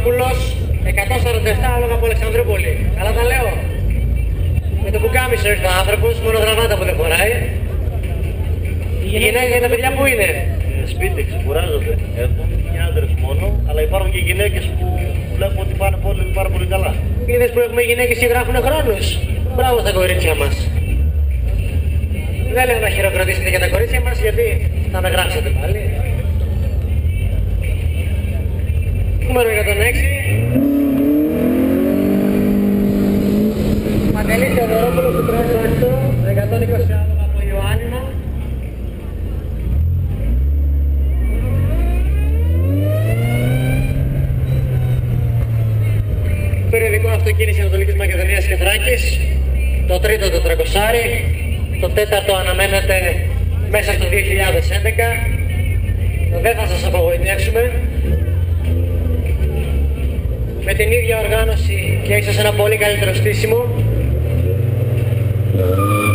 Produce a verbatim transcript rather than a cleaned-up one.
Μητροπούλος, εκατόν σαράντα επτά άλογα από Αλεξανδρούπολη. Καλά τα λέω. Με το πουκάμισο ήρθε ο άνθρωπος, μόνο γραβάτα που δεν φοράει. Η γυναίκα και τα παιδιά που είναι. Σπίτι, ξεκουράζονται. Έχουν και άντρες μόνο, αλλά υπάρχουν και γυναίκες που βλέπω ότι πάνε πολύ, πάρα πολύ καλά. Είδες που έχουμε γυναίκες και γράφουν χρόνους. Μπράβο στα κορίτσια μας. Δεν λέω να χειροκροτήσετε για τα κορίτσια μας, γιατί θα με γράψετε πάλι. Νούμερο εκατόν έξι. Παντελής Θεοδωρόπουλος του Πρέσβου Αστό, εκατόν είκοσι άλογα από Ιωάννινα. Περιοδικό αυτοκίνηση Ανατολικής Μακεδονίας και Θράκης, το τρίτο το τριακοσάρι, το τέταρτο αναμένεται μέσα στο δύο χιλιάδες έντεκα. Δεν θα σας απογοητεύσουμε. Με την ίδια οργάνωση και ίσως ένα πολύ καλύτερο στήσιμο.